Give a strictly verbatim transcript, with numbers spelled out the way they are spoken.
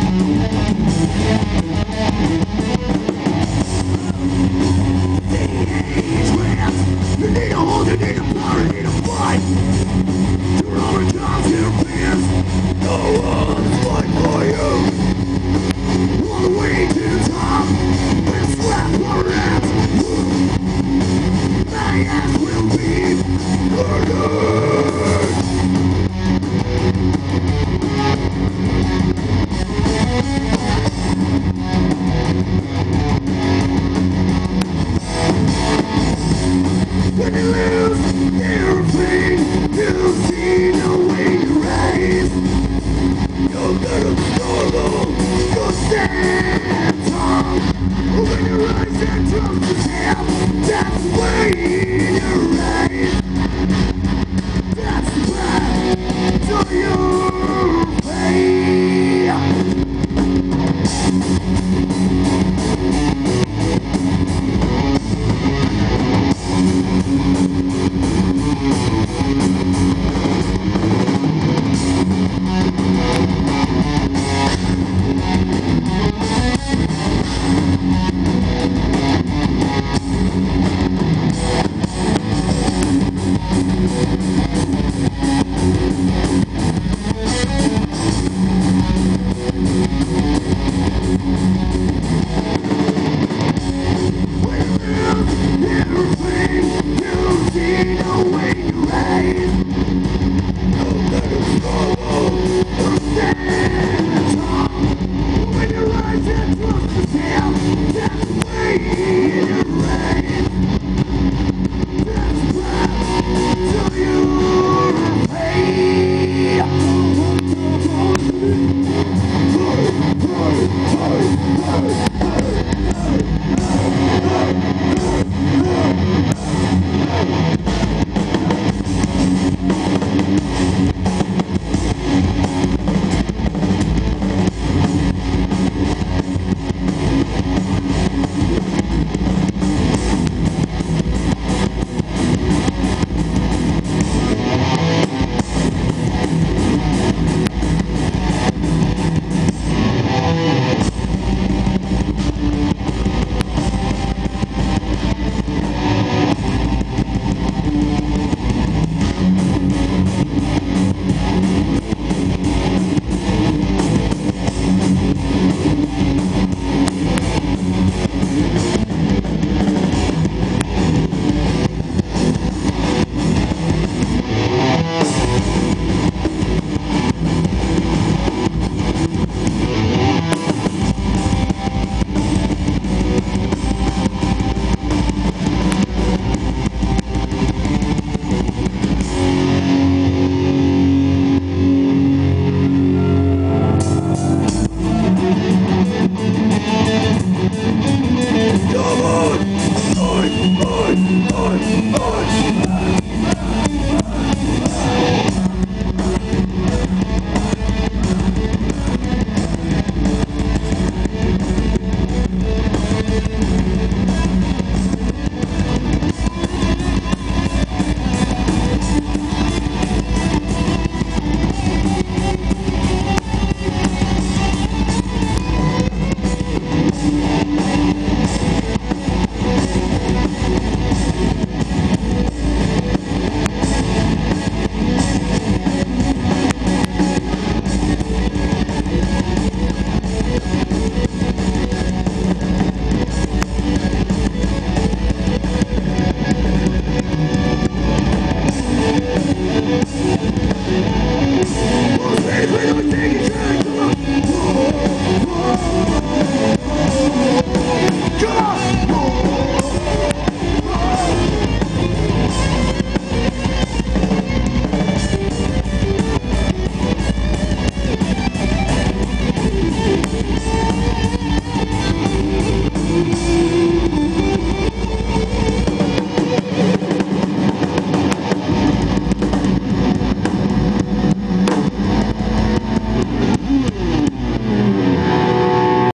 You need a hold, you need a power, you need a fight. To overcome your fears. No one's fight for you. On the way to the top, and slap our ass. My ass will be murdered. When you lose everything, you see no way to rise. You're gonna struggle, you'll stand tall. When you rise and drop the tail, that's when you rise. That's the path to your fate.